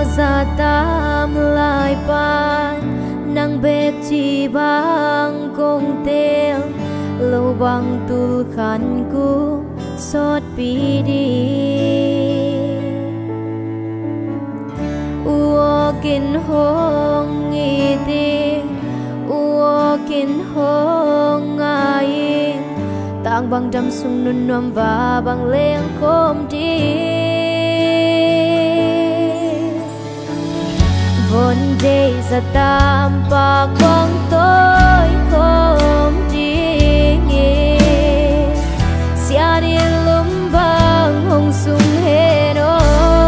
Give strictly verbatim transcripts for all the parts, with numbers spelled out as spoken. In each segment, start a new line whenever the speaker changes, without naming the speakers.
za tam lai pan nang bek chi bang kong tel lo bang tul khan ku sot pi di uo kin hong ngi ti uo kin hong ai tang bang dam sung nun nom va bang leng khom đi vốn đây za tam pa quang tôi khom đi nghe sia đi lum bang hong sung he no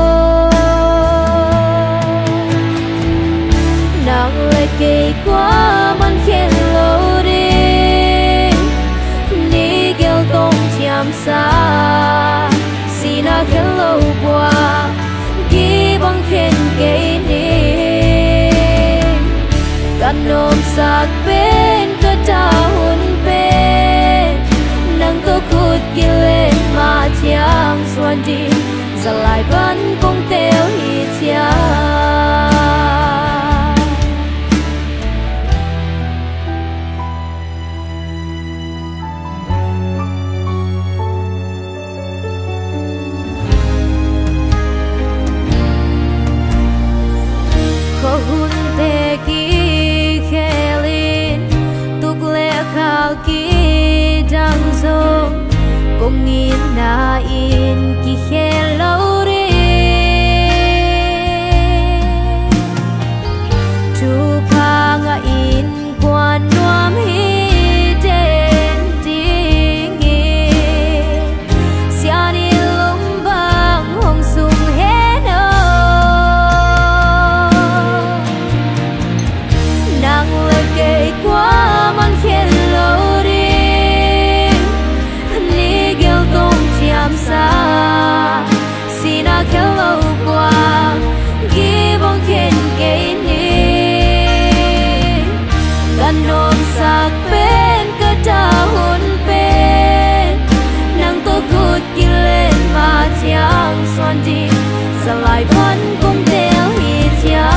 nang le kê qua man khen lâu đi đi kêu tông chiam xa xin na khen lâu qua ghi băng khen kê điกันนมสักเป็นก็จะหุ่นเป็นนั่งก็ขุดกิเลสมาเทียงส่วนดีสลายบันคงเตียวหิเทียขอหุ่นเตกีki dang zo kong in na in ki hello re tu pa nga in quan nuam hi den ding e sia ni lum bang hong sung he no nang le ke qua man khen sa xin na khen lâu qua ghi bông khen kê ni gan nôm sak bên cơ ta hôn bên nang tô cút ki lên mà chiang xoan đi sa lại vẫn cũng theo hi chia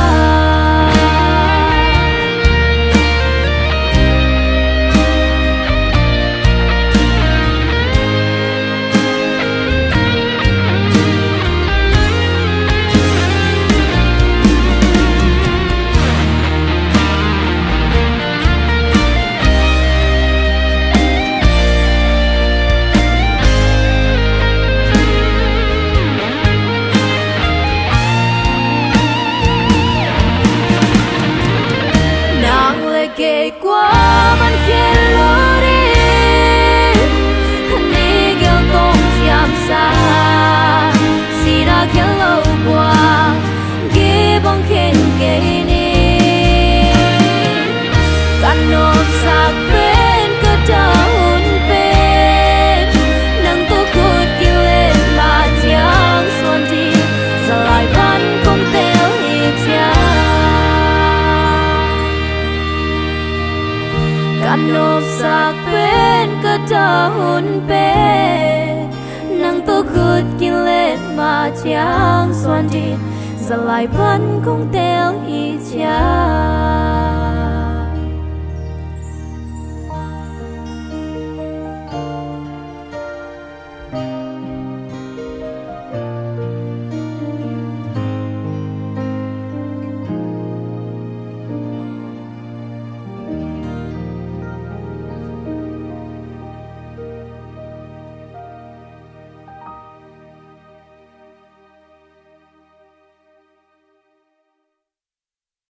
kể qua man khen lo đi đi kêu tông chiam xa si đã khen lâu qua ghi bông khen kê ni can nộp sak bên cơ ta hôn bên nang tô khut ki lên mà chiang xuân đi giờ lại vẫn không theo hi chiaกันนบสักเป็นก็จะหุ่นเป็นนั่งตัวขุดกิเลสมาเชียงส่วนดีสลายพันคงเตียวอีเชีย